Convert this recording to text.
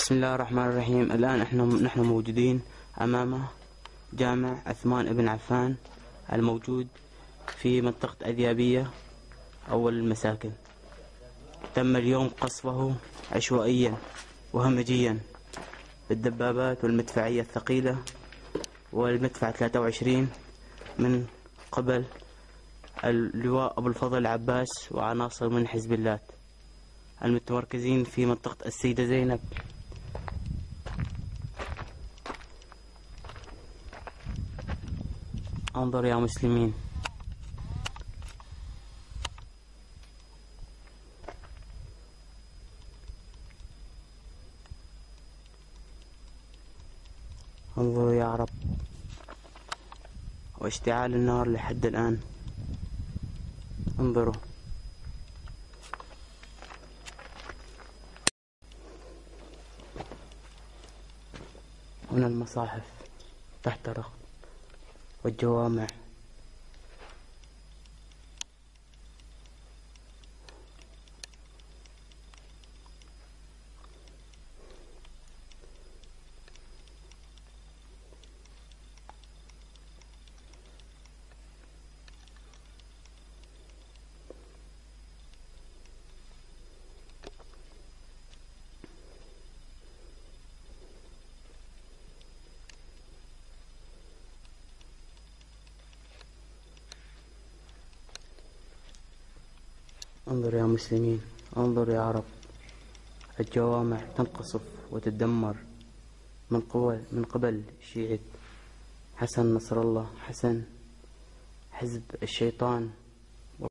بسم الله الرحمن الرحيم. الآن نحن موجودين أمام جامع عثمان بن عفان الموجود في منطقة أذيابية أول المساكن. تم اليوم قصفه عشوائيا وهمجيا بالدبابات والمدفعية الثقيلة والمدفع 23 من قبل اللواء أبو الفضل العباس وعناصر من حزب الله المتمركزين في منطقة السيدة زينب. انظر يا مسلمين. انظروا يا عرب، واشتعال النار لحد الآن. انظروا. هنا المصاحف تحترق والجوامع. انظر يا مسلمين، انظر يا عرب، الجوامع تنقصف وتدمر من قبل شيعة حسن نصر الله، حسن حزب الشيطان